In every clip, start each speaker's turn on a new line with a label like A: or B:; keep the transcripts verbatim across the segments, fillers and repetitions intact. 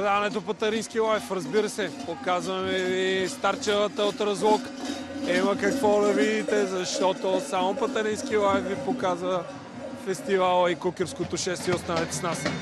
A: предаването Пътарински лайф, разбира се. Показваме ви старчевата от Разлог. Има какво да видите, защото само Пътарински лайф ви показва фестивала и кукерското шествие. Останете с нас.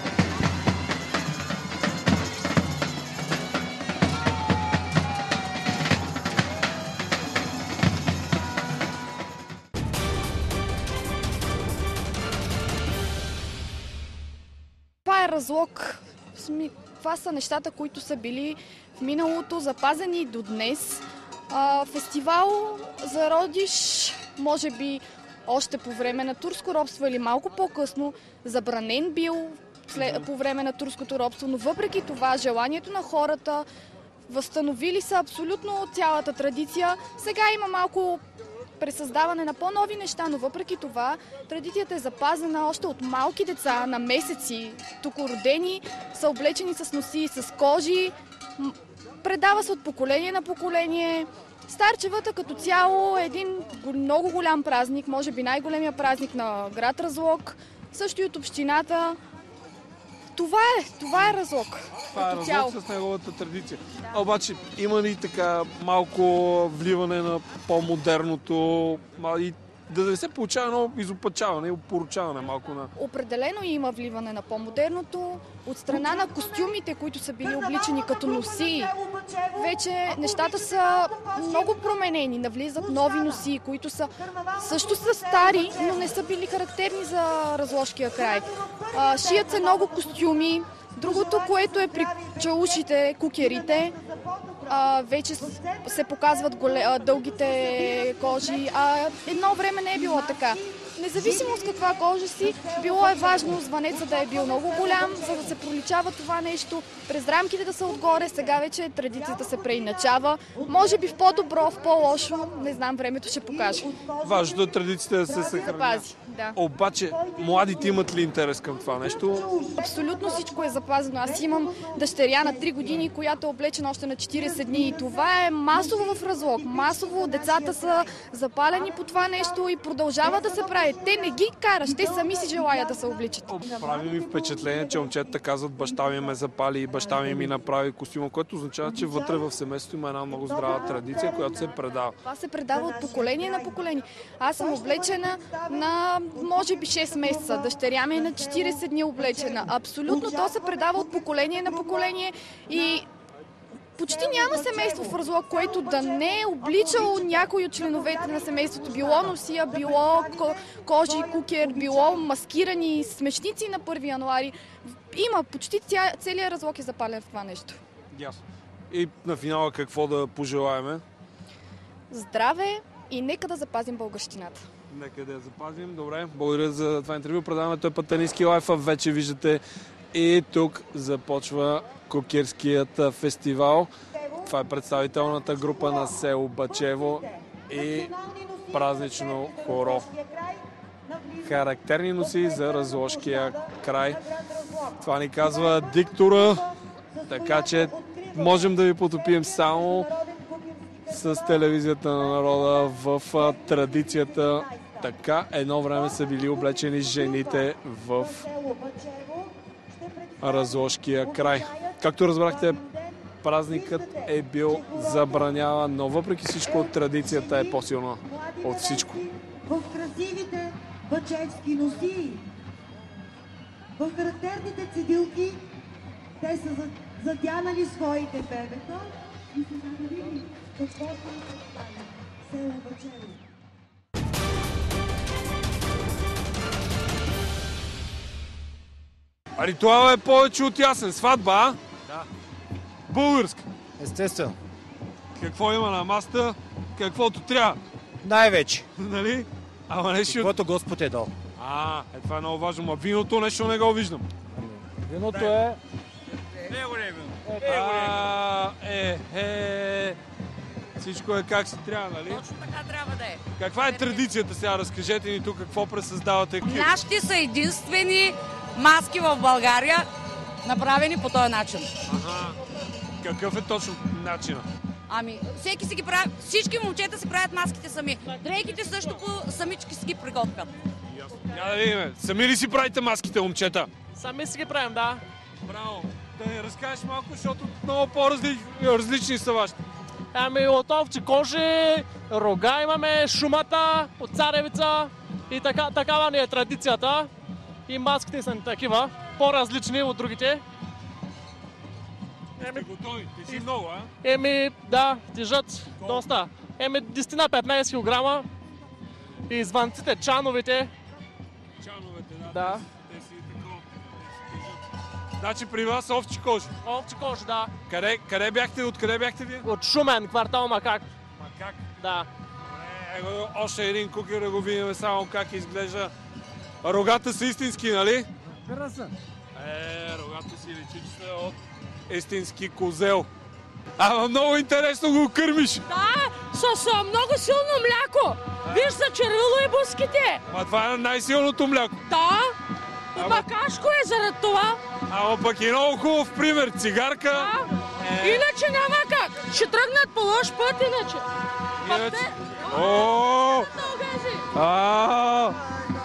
B: Това е Разлог. Това са нещата, които са били в миналото, запазени до днес. А, фестивал зародиш, може би още по време на турско робство или малко по-късно, забранен бил след, по време на турското робство, но въпреки това желанието на хората, възстановили са абсолютно цялата традиция. Сега има малко пресъздаване на по-нови неща, но въпреки това традицията е запазена още от малки деца на месеци. Тук родени са облечени с носи, с кожи, предава се от поколение на поколение. Старчевата като цяло е един много голям празник, може би най-големия празник на град Разлог, също и от общината. Това е, това е Разлог.
A: Това е Разлог с неговата традиция. Да. Обаче има ли така малко вливане на по-модерното и да не се получава едно изопачаване и опоручаване малко на...
B: Определено има вливане на по-модерното. От страна на костюмите, които са били обличани като носи, вече нещата са много променени. Навлизат нови носи, които са също са стари, но не са били характерни за разложкия край. А, шият се много костюми. Другото, което е при чаушите, кукерите, а, вече се показват голе, а, дългите кожи, а едно време не е било така. Независимо с каква кожа си, било е важно звънеца да е бил много голям, за да се проличава това нещо, през рамките да са отгоре, сега вече традицията се преиначава. Може би в по-добро, в по-лошо, не знам, времето ще покаже.
A: Важното е традицията да се съхранява.
B: Да.
A: Обаче, младите имат ли интерес към това нещо?
B: Абсолютно всичко е запазено. Аз имам дъщеря на три години, която е облечена още на четирийсет дни и това е масово в Разлог. Масово децата са запалени по това нещо и продължават да се правят. Те не ги караш, те сами си желаят да се обличат.
A: Прави ми впечатление, че момчетата казват, баща ми ме запали и баща ми ми направи костюма, което означава, че вътре в семейството има една много здрава традиция, която се предава.
B: Това се предава от поколение на поколение. Аз съм облечена на може би шест месеца. Дъщеря ми е на четирийсет дни облечена. Абсолютно то се предава от поколение на поколение и почти няма семейство в Разлог, което да не е обличало някой от членовете на семейството. Било носия, било кожи, кукер, било маскирани смешници на първи януари. Има почти ця, целият Разлог е запален в това нещо.
A: Ясно. И на финала какво да пожелаеме?
B: Здраве и нека да запазим българщината.
A: Нека да я запазим. Добре, благодаря за това интервю. Предаването е Пътарински лайф, а вече виждате и тук започва кукерският фестивал. Това е представителната група на село Бачево и празнично хоро. Характерни носи за Разложкия край. Това ни казва диктора, така че можем да ви потопим само с телевизията на народа в традицията. Така едно време са били облечени жените в Разложкия край. Както разбрахте, празникът е бил забраняван, но въпреки всичко традицията е по-силна от всичко.
C: В красивите бачевски носи, в характерните цедилки, те са задянали своите бебета и се намерили какво се направи село Бачево.
A: А ритуалът е повече от ясен. Сватба, а?
D: Да.
A: Българска.
D: Естествено.
A: Какво има на масата? Каквото трябва.
D: Най-вече.
A: Нали? Ама нещо...
D: Каквото Господ е дал.
A: А, е, това е много важно. А виното нещо не го виждам.
D: Виното е...
A: Не го не вино. Е, е... Всичко е как си трябва, нали?
E: Точно така трябва да е.
A: Каква е традицията сега? Разкажете ни тук какво пресъздавате.
E: Нашите са единствени маски в България, направени по този начин.
A: Ага. Какъв е точно начина?
E: Ами, всеки си ги прави, всички момчета си правят маските сами. Дрейките също по самички си ги приготвят.
A: Я да видим. Сами ли си правите маските, момчета?
F: Сами си ги правим, да.
A: Браво. Да ни разкажеш малко, защото много по-различни са вашите.
F: Ами от овчи кожи, рога имаме, шумата от царевица и така, такава ни е традицията. И маските са ни такива, по-различни от другите.
A: Еми, готови, ти си много, а?
F: Еми, да, тежат доста. Еми, десет на петнайсет килограма. И звънците, чановете.
A: Чановете, да.
F: Да.
A: Те си такова. Те си тежат. Значи при вас овчи кожи.
F: Овчи кожи, да.
A: Къде, къде бяхте, откъде бяхте вие?
F: От Шумен, квартал Макак.
A: Макак.
F: Да.
A: Е, его, още един кукер да го видим само как изглежда. Рогата са истински, нали?
F: Краса.
A: Е, рогата си личи, че са от истински козел. Ама много интересно го кърмиш.
G: Да, с а, много силно мляко. Виж, зачервило и буските.
A: Ма това е най-силното мляко.
G: Да,
A: Ама-
G: макашко е заради това.
A: Ама пък е много хубав пример. Цигарка.
G: Да.
A: Е,
G: Иначе няма как. Ще тръгнат по лош път иначе.
A: иначе-
G: Пък те-
A: О,
G: Тългази.
A: а,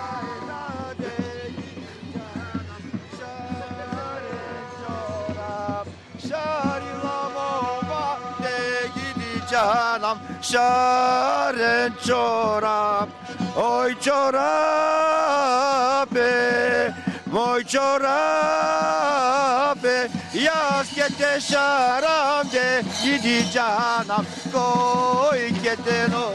H: Canım şaren çorap, oy çorabı, moy çorabı, yaz kete şaram de gidi canım, koy keten o.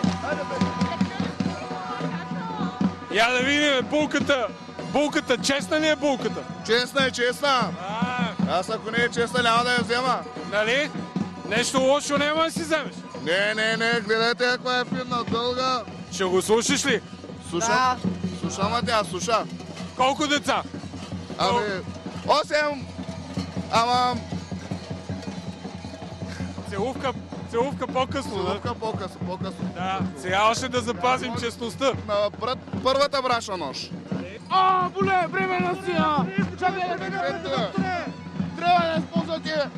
A: я да видим булката. Булката, честна ли е булката?
I: Честна е, честна.
A: А,
I: Аз ако не е честна, няма да я взема.
A: нали? Нещо лошо няма да си вземеш.
I: Не, не, не, гледайте каква е финна, дълга.
A: Ще го слушаш ли?
I: Слушам. Да. Слушам, а тя слуша.
A: Колко деца?
I: Ами, осем. Ама,
A: Целувка, целувка по-късно, да?
I: целувка по-късно, по-късно.
A: Да. Сега още да запазим честността.
I: На брат, първата браша нощ.
F: А, боле, времена си, а! Чакай,
I: Ето, трябва да използвате.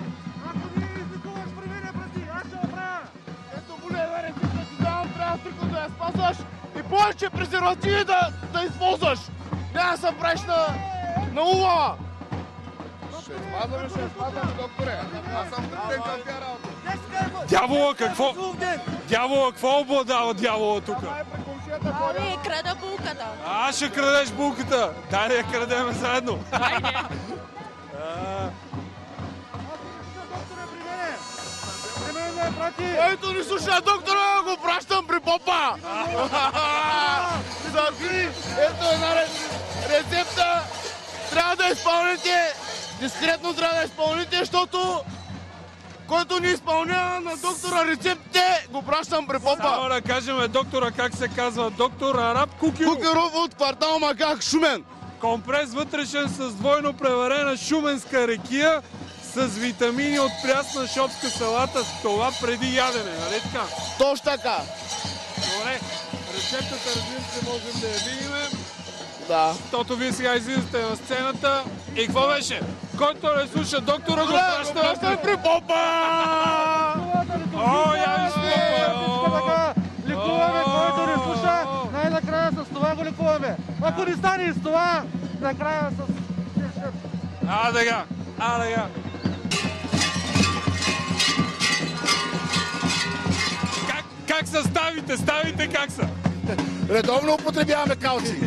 F: ето, боле, да не си ти давам, трябва стрикно да я спазваш и повече презервативи да, да използваш. Няма да се правиш на, на улава.
I: Ще спазваме, ще спазваме, докторе. Аз съм труден към тя работа.
A: Дявола какво? Дявола какво обладава дявола тук?
G: Ами, крада булката.
A: А, ще крадеш булката. Дай да я крадем заедно.
G: Айде.
A: А,
F: Който ни слуша доктора, го пращам при попа. Закри, ето една ре- рецепта. Трябва да изпълните, дискретно трябва да изпълните, защото който ни изпълнява на доктора рецептите, го пращам при попа.
A: Само да кажем доктора как се казва. Доктор Араб Кукиров.
F: Кукеров от квартал Макак, Шумен.
A: Компрес вътрешен с двойно преварена шуменска рекия с витамини от прясна шопска салата. С това преди ядене, нали така?
F: Точно така.
A: Добре, рецептата, разбира се, можем да я видим.
F: Да.
A: Защото вие сега излизате на сцената. И какво беше? Който не слуша доктора, го
F: Да, го
A: праща
F: пращам при попа.
A: О, я ви слупа!
J: Лекуваме, който не слуша, най-накрая с това го лекуваме. Ако не стане и с това, накрая с...
A: А, сега! А, сега! Как, как са ставите? Ставите как са?
I: Редовно употребяваме калци.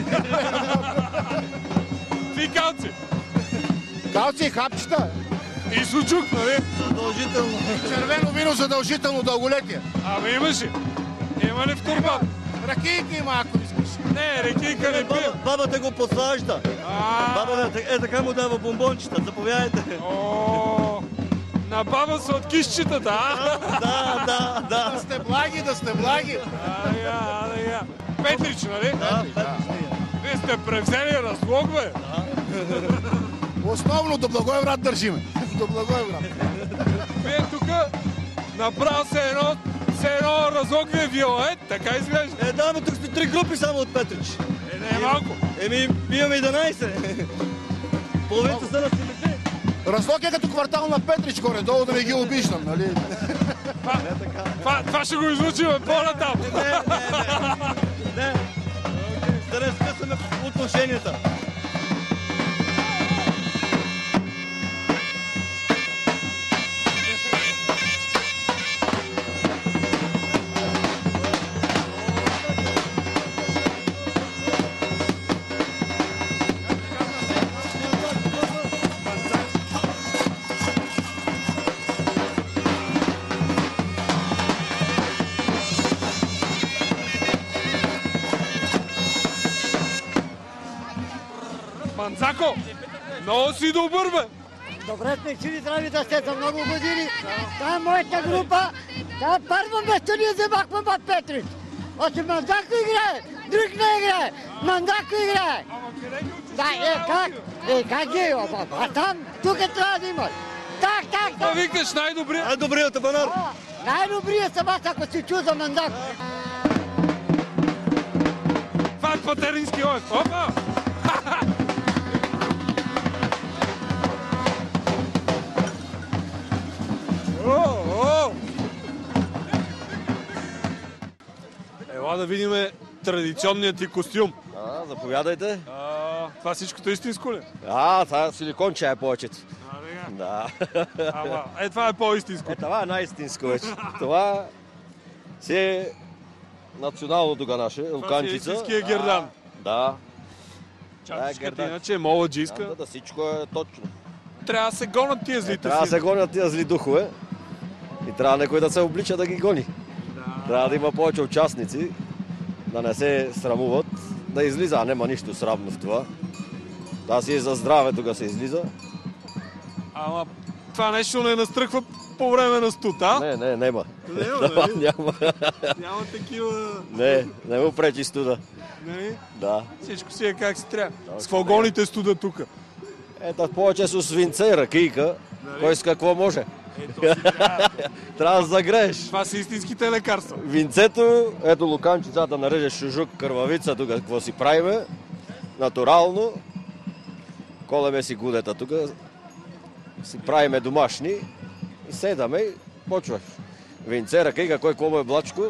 A: Ти калци!
I: Калци и хапчета.
A: И сучук, нали?
I: Задължително. Червено вино задължително дълголетие.
A: Ама имаш ли? Има ли в турбат?
I: Ракийки има, ако искаш.
A: Не, рекийка не пия.
K: Бабата го подсажда.
A: А,
K: Бабата е така му дава бомбончета. Заповядайте.
A: О, на баба са от кишчетата, а?
K: Да, да, да.
I: Да сте благи, да сте благи.
A: А, я, а, я. Петрич, нали?
K: Да,
A: Вие сте превзели разлог, бе.
I: Основно до Благоевград държиме. До Благоевград.
A: Вие тук направо се едно, се едно разлог ви е виолет, така изглежда.
K: Е, да, но тук сме три групи само от Петрич.
A: Е, не е малко.
K: Еми, имаме единайсет. Половината са на силите.
I: Разлог е като квартал на Петрич горе-долу, да не ги обиждам, нали?
A: Това, това, това ще го излучим по-натам.
K: Не, не, не. Не. Да не скъсаме отношенията.
A: Цако, много си добър, бе!
L: Добре сме чили здрави да сте за много години. Това е моята група. Това е първо место ние вземахме Бат Петрич. Още Мандако играе, друг не играе. Мандако играе. Да, е, как? Е, как е? А там, тук трябва да има. Так, так,
A: да. Да викаш най-добрия?
K: Най-добрият табанар.
L: Най-добрият съм аз, ако си чу за Мандако.
A: Това е Патерински оев. Опа! Ела да видим традиционният ти костюм.
K: А, заповядайте.
A: А, това всичкото е истинско ли?
K: А, това силиконче е повечето.
A: А,
K: да.
A: Ама, е, това е по-истинско.
K: Е, това е най-истинско вече. Това си е национално тук наше, луканчица.
A: Това си е истинския гердан.
K: Да.
A: Чапчиката иначе е моладжийска.
K: Да, да, всичко е точно.
A: Трябва да се гонят тия злите
K: е, Трябва да се гонят тия зли духове. И трябва някой да се облича да ги гони.
A: Да.
K: Трябва да има повече участници, да не се срамуват, да излиза, а нема нищо срамно в това. Да си е за здраве, тук се излиза.
A: Ама това нещо не настръхва по време на студ, а?
K: Не, не, нема.
A: Нема,
K: това
A: нали?
K: няма.
A: Няма такива...
K: Не, не му пречи студа.
A: Не?
K: Да.
A: Всичко си е как си трябва. С какво гоните студа тук?
K: Ето, повече с свинце и ракийка.
A: Нали?
K: Кой с какво може.
A: Ето си трябва.
K: Трябва да загрееш.
A: Това са истинските лекарства.
K: Винцето, ето луканчицата, нарежеш шужук, кървавица, тук какво си правиме. Натурално. Колеме си гудета тук. Си правиме домашни. И седаме и почваш. Винце, ракийка, кой какво е блачко.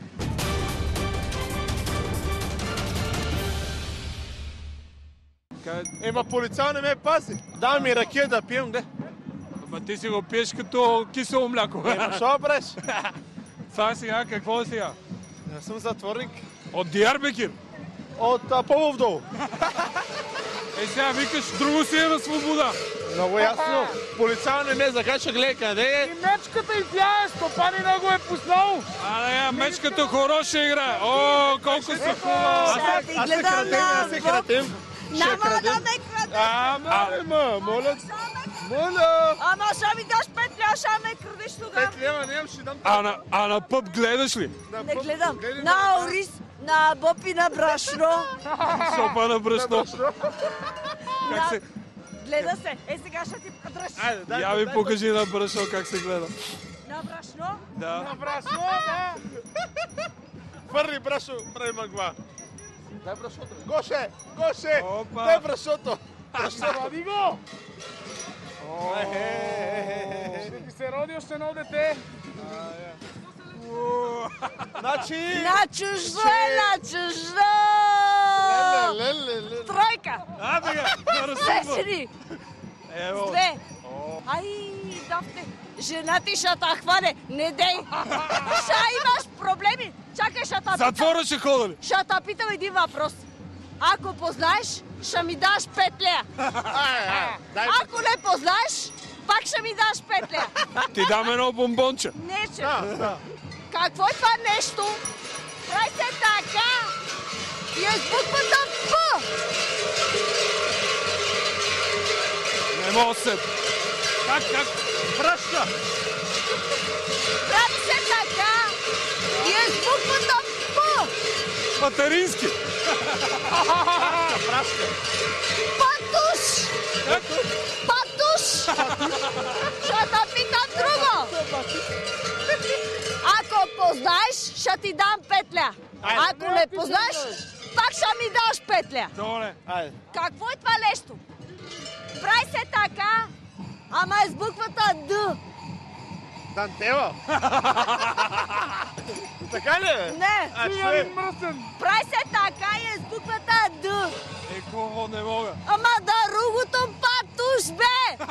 F: Ема полицай не ме пази. Дай ми ракия да пием, де.
A: Ама ти си го пиеш като кисело мляко.
F: Ема шо бреш?
A: Това е сега, какво е сега?
F: Аз съм затворник.
A: От Диарбекир?
F: От Полов дол.
A: Е, сега викаш, друго си е на свобода.
F: Много ясно. Полицай не ме закача, гледай къде е.
J: И мечката и тя е, Стопанина го е пуснал.
A: А, не, мечката хороша игра. О, колко си хубава.
F: Аз се кратим, аз се кратим.
E: Няма да не крадеш!
F: Ама, ама, моля. Моля!
E: Ама ще ми даш пет ля, ще ме крадеш тогава.
F: Пет лева нямам, ще дам.
A: А на, а на пъп гледаш ли?
E: Не гледам. На ориз, на бопи на брашно.
A: Сопа на брашно. Как се...
E: Гледа се. Е, сега ще ти подръж.
A: Я ми покажи на брашно как се гледа.
E: На брашно?
A: Да.
F: На брашно, да. Първи брашно, прави мъгва. Дай брашото. Гоше! Гоше!
A: Опа.
F: Дай брашото!
J: Роди го! Ще ти се роди още едно дете.
F: Значи...
E: На чуждо е, на чуждо!
F: Леле, леле, леле.
E: Тройка!
A: А, тега, да
E: Две
A: разсъмва.
E: жени!
A: Ево.
E: Две! Ай, давте! Жена ти ще те хване! Не дей! Ще имаш проблеми! Чакай, ще те питам!
A: Затвора ще хода ли?
E: Ще те питам един въпрос. Ако познаеш, ще ми даш пет лея. Ако не познаеш, пак ще ми даш пет лея.
A: Ти дам едно бомбонче.
E: Не, че. Какво е това нещо? Прави се така и е с буквата П.
A: Не мога се. Как, как? Пръща.
E: Прави се така и е с буквата П.
A: Патерински.
E: Патуш. Патуш. Ще те питам друго. Ако познаеш, ще ти дам пет ля. Ако не познаеш, пак ще ми даш пет ля.
A: Добре.
E: Какво е това нещо? Прави се така, ама е с буквата Д.
F: Дантела? Така ли е?
E: Не.
F: А, че?
E: Прави се така и е с буквата Д.
A: Е, кого не мога.
E: Ама да другото патуш, бе!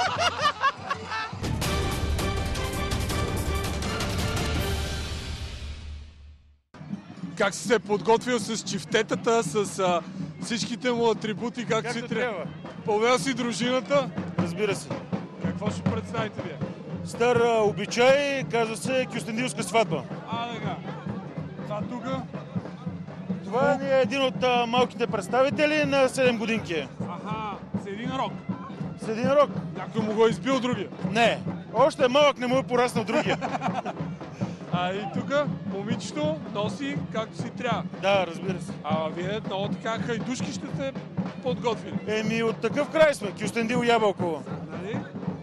A: Как си се подготвил с чифтетата, с а, всичките му атрибути, как,
F: Как
A: си
F: да
A: трябва?
F: трябва?
A: Повел си дружината?
J: Разбира се.
A: Какво ще представите вие?
J: Стар а, обичай, казва се кюстендилска сватба.
A: А, така. Това тук?
J: Това е един от а, малките представители на седем годинки.
A: Аха. един рок.
M: С един рок.
A: Някой му го е избил другия.
M: Не. Още малък не му е пораснал другия.
A: А и тук момичето носи както си трябва.
M: Да, разбира се.
A: А вие много така хайдушки ще се подготвили.
M: Еми от такъв край сме. Кюстендил Ябълкова.
A: Нали?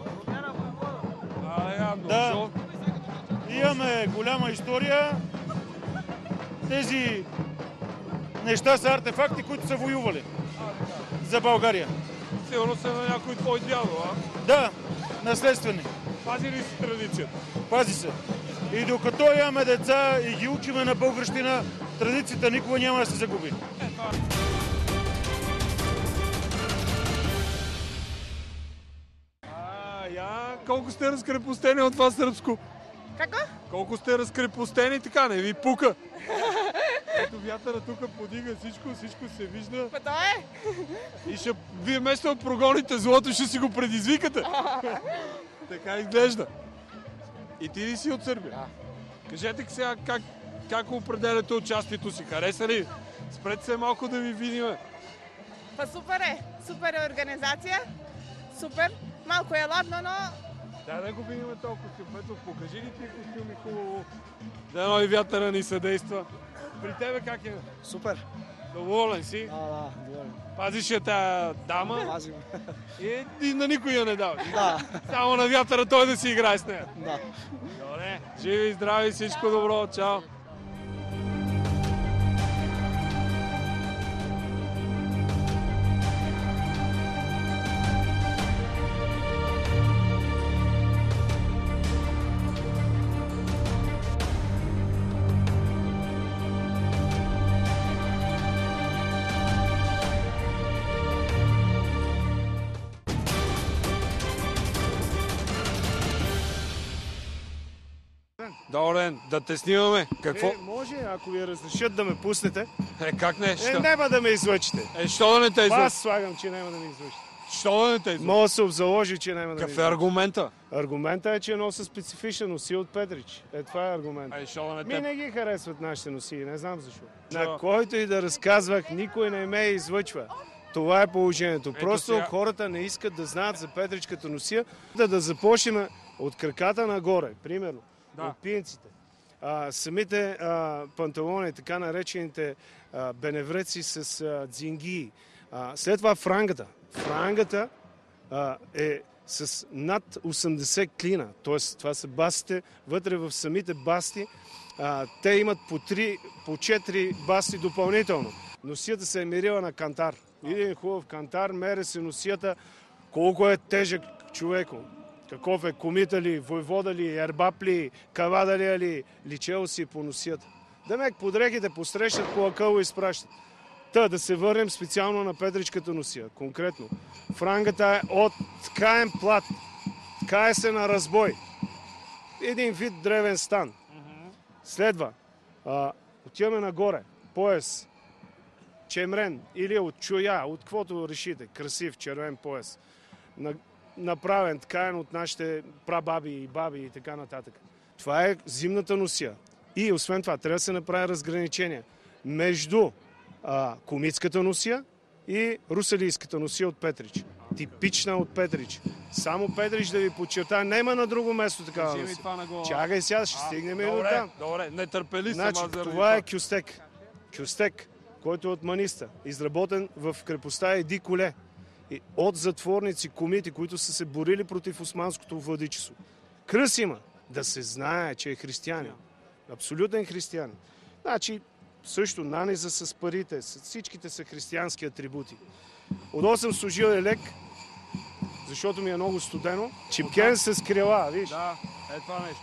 A: А, явно.
M: Да. Имаме голяма история. Тези неща са артефакти, които са воювали за България.
A: Сигурно са на някой твой дядо, а?
M: Да, наследствени.
A: Пази ли си традицията?
M: Пази се. И докато имаме деца и ги учиме на българщина, традицията никога няма да се загуби.
A: А, я, колко сте разкрепостени от това сръбско?
N: Какво?
A: Колко сте разкрепостени, така не ви пука. Ето вятъра тук подига всичко, всичко се вижда.
N: Па то е.
A: И ще, вие вместо да прогоните злото, ще си го предизвикате. Така изглежда. И ти ли си от Сърбия? Да. Кажете сега как, как определяте участието си? Хареса ли? Спрете се малко да ви видим.
N: Па супер е. Супер е организация. Супер. Малко е ладно, но...
A: Да, да го видим този костюм. Петов, покажи ли ти костюми хубаво? Да, и вятъра ни съдейства. При тебе как е?
O: Супер.
A: Доволен си?
O: Да, да, доволен.
A: Пазиш я тая дама?
O: Пазим.
A: И, и на никой я не даваш?
O: Да.
A: Само на вятъра той да си играе с нея?
O: Да.
A: Добре. Живи и здрави, всичко добро. Чао. Добър ден, да те снимаме. Какво?
P: Е, може, ако ви разрешат да ме пуснете.
A: Е, как не?
P: Е, няма да ме излъчите.
A: Е, що да не те излъчите?
P: Аз слагам, че няма да ме излъчите.
A: Що да не те излъчите?
P: Мога да се обзаложи, че няма да ме
A: излъчите.
P: излъчите.
A: Какъв е аргумента?
P: Аргумента е, че носа специфична носия от Петрич. Е, това е аргумент.
A: Е, що да не те...
P: Ми не ги харесват нашите носии, не знам защо. Чо? На който и да разказвах, никой не ме излъчва. Това е положението. Ето Просто сега... хората не искат да знаят за Петричката носия. Да, да започнем от краката нагоре, примерно, да. От пинците. А, самите а, панталони, така наречените а, беневреци с а, дзингии. А, след това франгата. Франгата а, е с над осемдесет клина, т.е. това са бастите, вътре в самите басти. А, те имат по, три, по четири басти допълнително. Носията се е мерила на кантар. Един хубав кантар, мере се носията, колко е тежък човеко. Каков е, комита ли, войвода ли, ербап ли, кавада ли, ли личел си по носията. Демек подрехите посрещат, по акъло изпращат. Та, да се върнем специално на Петричката носия, конкретно. Франгата е от ткаен плат. Ткае се на разбой. Един вид древен стан. Следва, а, отиваме нагоре, пояс, чемрен или от чуя, от каквото решите, красив червен пояс. На, направен, ткаен от нашите прабаби и баби и така нататък. Това е зимната носия. И освен това, трябва да се направи разграничение между а, комитската носия и русалийската носия от Петрич. Типична от Петрич. Само Петрич да ви подчертая, няма на друго место такава носия. Чакай сега, ще стигнем и до там.
A: Добре, не търпели
P: значи,
A: съм.
P: Това е кюстек. Кюстек, който е от Маниста, изработен в крепостта Еди Коле. И от затворници, комити, които са се борили против османското владичество. Кръс има да се знае, че е християнин. Абсолютен християнин. Значи, също наниза с парите, всичките са християнски атрибути. Отдолу съм служил елек, защото ми е много студено. Чипкен с крила, виж.
A: Да, е това нещо.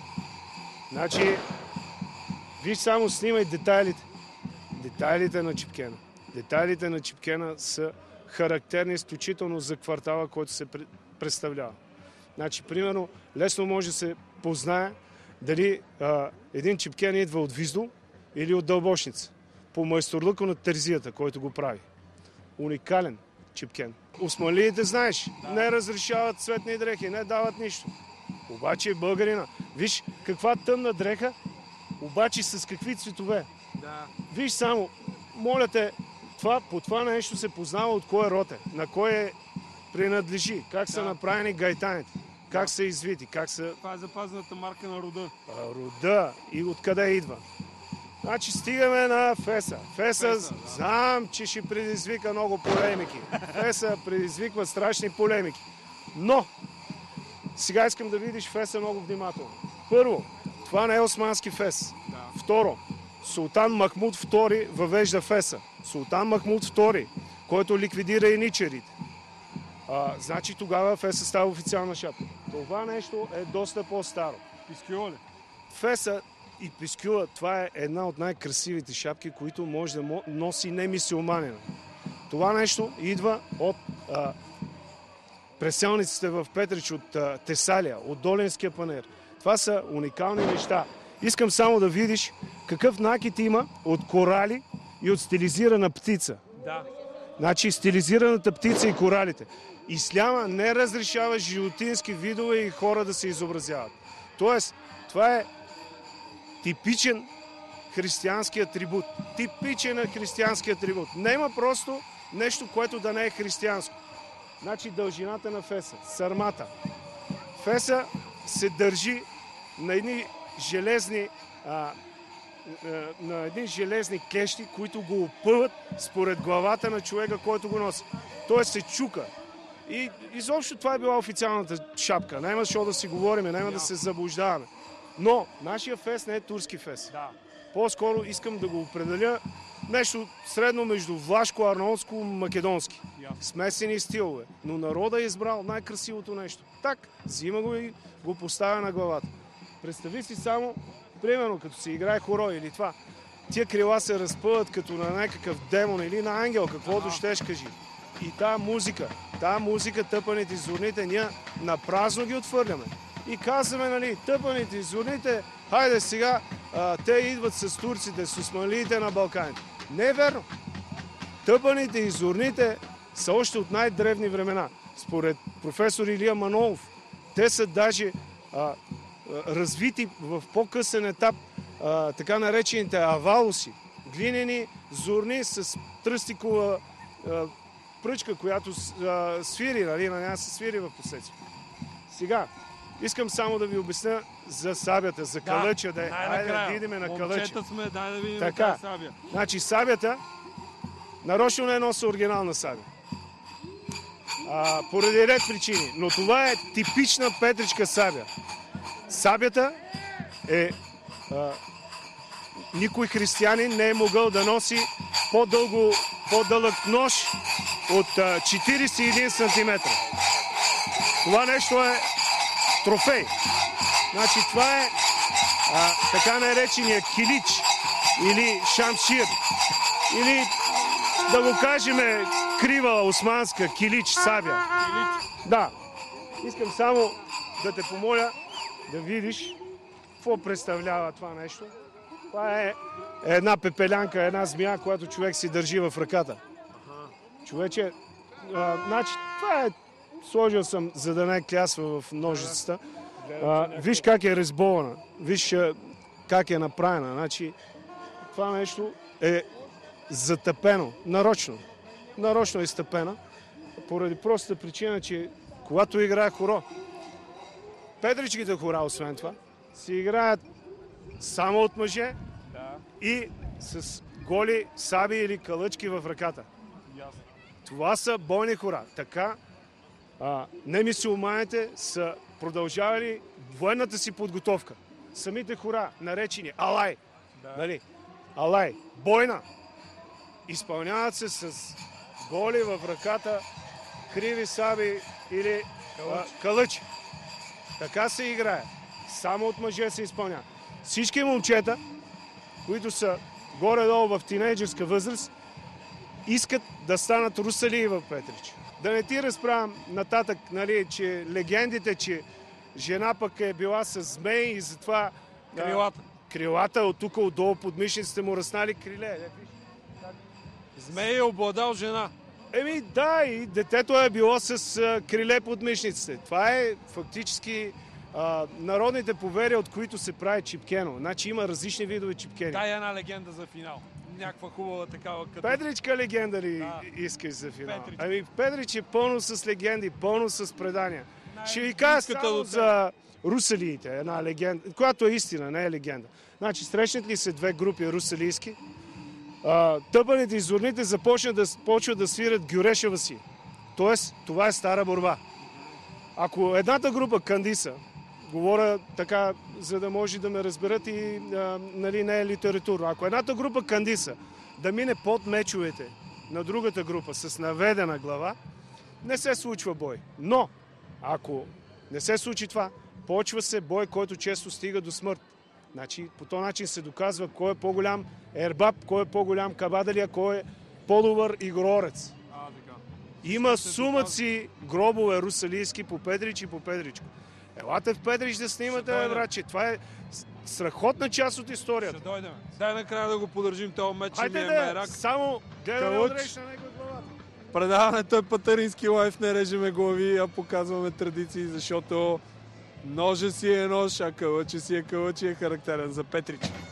P: Значи, виж само снимай детайлите. Детайлите на Чипкена. Детайлите на Чипкена са характерни изключително за квартала, който се представлява. Значи, примерно, лесно може да се познае дали а, един чипкен идва от Виздол или от Дълбошница. По майсторлъка на терзията, който го прави. Уникален чипкен. Османлиите, знаеш, да. Не разрешават цветни дрехи, не дават нищо. Обаче българина, виж каква тъмна дреха, обаче с какви цветове.
A: Да.
P: Виж само, моля те, това, по това нещо се познава от кой е род е, на кой е принадлежи, как са
A: Да.
P: направени гайтаните, как са извити, как са...
A: Това е запазената марка на рода.
P: А, рода и откъде идва. Значи стигаме на Феса. Феса,
A: Феса, да.
P: знам, че ще предизвика много полемики. Феса предизвиква страшни полемики. Но, сега искам да видиш Феса много внимателно. Първо, това не е османски Фес.
A: Да.
P: Второ, Султан Махмуд втори въвежда Феса. Султан Махмуд втори, който ликвидира еничарите. А, значи тогава Феса става официална шапка. Това нещо е доста по-старо.
A: Пискюла ли?
P: Феса и пискюла, това е една от най-красивите шапки, които може да мо- носи немисюлманина. Това нещо идва от а, преселниците в Петрич, от а, Тесалия, от Долинския панер. Това са уникални неща. Искам само да видиш какъв накид има от корали и от стилизирана птица.
A: Да.
P: Значи стилизираната птица и коралите. Исляма не разрешава животински видове и хора да се изобразяват. Тоест, това е типичен християнски атрибут. Типичен християнски атрибут. Нема просто нещо, което да не е християнско. Значи дължината на Феса, сармата. Феса се държи на едни железни а, на едни железни клещи, които го опъват според главата на човека, който го носи. Тоест се чука. И изобщо това е била официалната шапка. Няма защо да си говорим, няма да се заблуждаваме. Но нашия фес не е турски фес.
A: Да.
P: По-скоро искам да го определя нещо средно между влашко, арнаутско, македонски. Смесени стилове. Но народа е избрал най-красивото нещо. Так, взима го и го поставя на главата. Представи си само, примерно, като се играе хоро или това. Тия крила се разпъват като на някакъв демон или на ангел, каквото щеш кажи. И тая музика, тая музика, тъпаните и зорните, ние на празно ги отвърляме. И казваме, нали, тъпаните и зорните, хайде сега, а, те идват с турците, с османлиите на Балканите. Не е верно. Тъпаните и зорните са още от най-древни времена. Според професор Илия Манолов, те са даже а, а, развити в по-късен етап а, така наречените авалуси. Глинени зорни с тръстикова а, пръчка, която а, свири, нали, на нея се свири в последствие. Сега, искам само да ви обясня за сабята, за калъча. Да, хайде да видим на калъча.
A: Момчета сме, дай да видим
P: така,
A: тази сабя.
P: Значи сабята, нарочно не носи оригинална сабя. А, поради ред причини. Но това е типична петричка сабя. Сабята е... А, никой християнин не е могъл да носи по-дълго, по-дълъг нож от а, четирийсет и един сантиметра. Това нещо е трофей. Значи това е а, така наречения килич или шамшир. Или да го кажем крива османска килич сабя. Да. Искам само да те помоля да видиш какво представлява това нещо. Това е една пепелянка, една змия, която човек си държи в ръката. Човече, а, значи това е, сложил съм, за да не клясва в ножицата. А, виж как е резбована, виж а, как е направена. Значи, това нещо е затъпено, нарочно. Нарочно е стъпена, поради простата причина, че когато играе хоро, петричките хора, освен това, си играят само от мъже и с голи саби или калъчки в ръката. Това са бойни хора. Така а, немисюлманите са продължавали военната си подготовка. Самите хора, наречени алай, да. Нали? Алай, бойна, изпълняват се с голи в ръката, криви саби или а, калъчи. Така се играе. Само от мъже се изпълнява. Всички момчета, които са горе-долу в тинейджерска възраст, искат да станат русалии в Петрич. Да не ти разправям нататък, нали, че легендите, че жена пък е била с змеи и затова...
A: Крилата.
P: А, крилата от тук отдолу под мишниците му ръснали криле.
A: Змей е обладал жена.
P: Еми да, и детето е било с а, криле под мишниците. Това е фактически а, народните поверия, от които се прави чипкено. Значи има различни видове чипкени.
A: Дай една легенда за финал. някаква хубава такава като...
P: Петричка легенда ли да. Искаш за финал? Петрич. Ами Петрич е пълно с легенди, пълно с предания. Най- Ще ви кажа само за русалиите, една легенда, която е истина, не е легенда. Значи срещнат ли се две групи русалийски, тъбаните и зорните започнат да, почват да свират Гюрешева си. Тоест, това е стара борба. Ако едната група кандиса, говоря така, за да може да ме разберат и а, нали, не е литературно. Ако едната група кандиса да мине под мечовете на другата група с наведена глава, не се случва бой. Но, ако не се случи това, почва се бой, който често стига до смърт. Значи, по този начин се доказва кой е по-голям ербаб, кой е по-голям кабадалия, кой е по-добър игрорец.
A: А, така.
P: Има сумъци гробове русалийски по Петрич и по Петричко. Елате в Петрич да снимате, братче. Това е страхотна част от историята.
A: Ще дойдем. Дай накрая да го поддържим този меч.
P: Хайде
A: ми е
P: да,
A: мерак.
P: само гледаме отреш на него главата.
A: Предаването е Патарински лайф, не режеме глави, а показваме традиции, защото ножа си е нож, а кълъче си е кълъче, е характерен за Петрич.